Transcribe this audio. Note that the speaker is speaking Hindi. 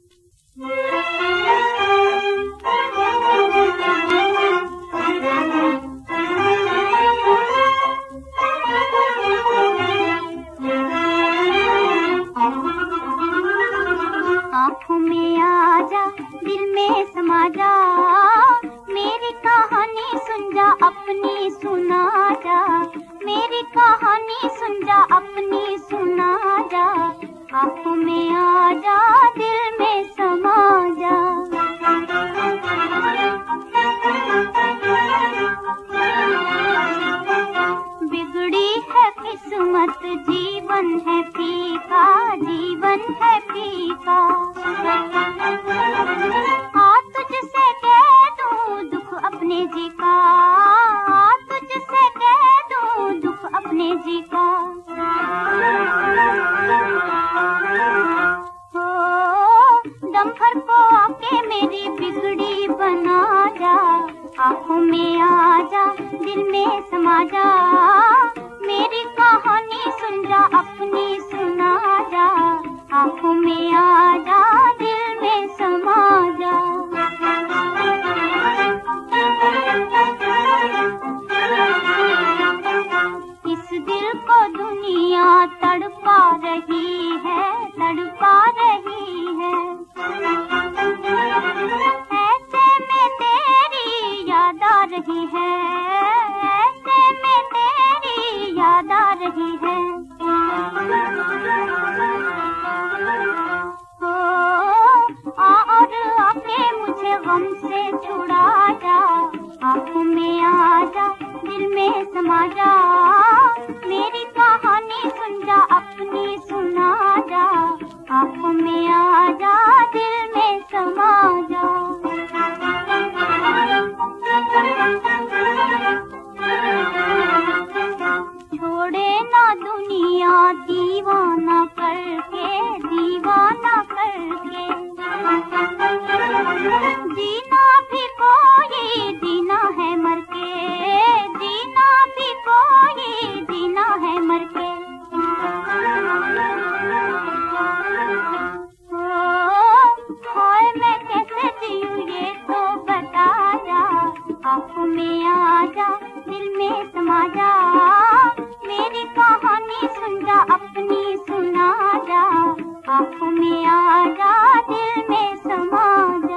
आँखों में आजा, दिल में समा जा, मेरी कहानी सुन जा, अपनी सुना जा, मेरी कहानी सुन जा, अपनी सुना जा। आँखों में आजा, दिल में समा जा। बिगड़ी है किस्मत, जीवन है फीका, जीवन है फीका। तुझसे कह दूं दुख अपने जी का, तुझसे कह दूं दुख अपने जी का। दम भर को आके मेरी बिगड़ी बना जा। आँखों में आजा, दिल में समा जा, मेरी कहानी सुन जा, अपनी सुना जा। आँखों में आजा, दिल में समा जा। इस दिल को दुनिया तड़पा रही है, तड़पा रही है। ऐसे में तेरी याद आ रही है, ऐसे में तेरी याद आ रही है। और आके मुझे गम से छुड़ा जा। आँखों में आजा, दिल में समा जा, मेरी कहानी सुन जा, अपनी सुना जा। आँखों में आजा, दिल में समा जा। छोड़े ना दुनिया दीवाना करके, दीवाना करके। जीना भी कोई जीना है मर के, जीना भी कोई जीना है मर के। हाय मैं कैसे जीऊं ये तो बता जा। आँखों में आजा, दिल में समा जा, मेरी कहानी सुन जा, अपनी सुना जा। आँखों में आजा, दिल में समा जा।